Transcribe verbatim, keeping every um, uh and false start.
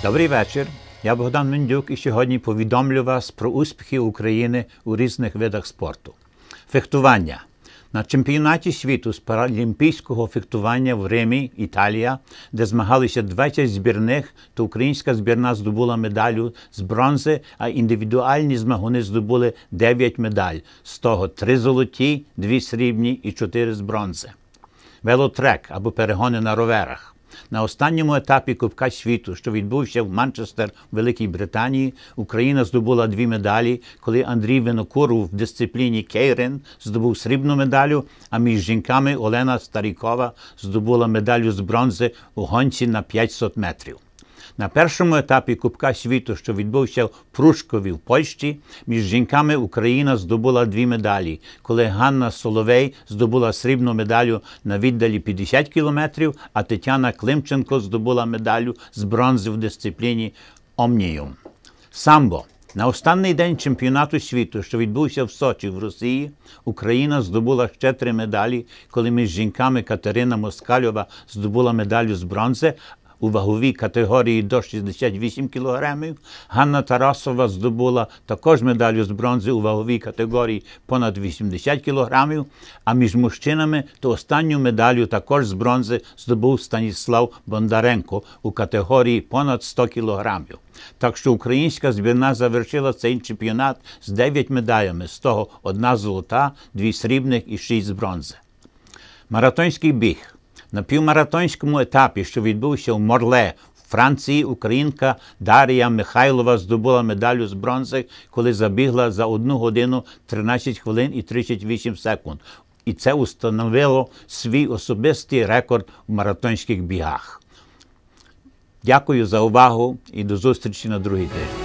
Добрий вечір. Я Богдан Мендюк і сьогодні повідомлю вас про успіхи України у різних видах спорту. Фехтування. На чемпіонаті світу з паралімпійського фехтування в Римі, Італія, де змагалися двадцять збірних, то українська збірна здобула медалю з бронзи, а індивідуальні змагуни здобули дев'ять медаль. З того три золоті, дві срібні і чотири з бронзи. Велотрек або перегони на роверах. На останньому етапі Кубка світу, що відбувся в Манчестер, Великій Британії, Україна здобула дві медалі, коли Андрій Винокуров в дисципліні кейрин здобув срібну медалю, а між жінками Олена Старікова здобула медалю з бронзи у гонці на п'ятсот метрів. На першому етапі Кубка світу, що відбувся в Прушкові в Польщі, між жінками Україна здобула дві медалі, коли Ганна Соловей здобула срібну медалю на віддалі п'ятдесят кілометрів, а Тетяна Климченко здобула медалю з бронзи в дисципліні омніум. Самбо. На останній день чемпіонату світу, що відбувся в Сочі в Росії, Україна здобула ще три медалі, коли між жінками Катерина Москальова здобула медалю з бронзи, у ваговій категорії до шістдесят вісім кілограмів. Ганна Тарасова здобула також медалю з бронзи у ваговій категорії понад вісімдесят кілограмів, а між мужчинами то останню медалю також з бронзи здобув Станіслав Бондаренко у категорії понад сто кілограмів. Так що українська збірна завершила цей чемпіонат з дев'ять медалями, з того одна золота, дві срібних і шість з бронзи. Маратонський біг. На півмаратонському етапі, що відбувся в Морле, в Франції, українка Дар'я Михайлова здобула медалю з бронзи, коли забігла за одну годину тринадцять хвилин і тридцять вісім секунд. І це установило свій особистий рекорд в маратонських бігах. Дякую за увагу і до зустрічі на другий тиждень.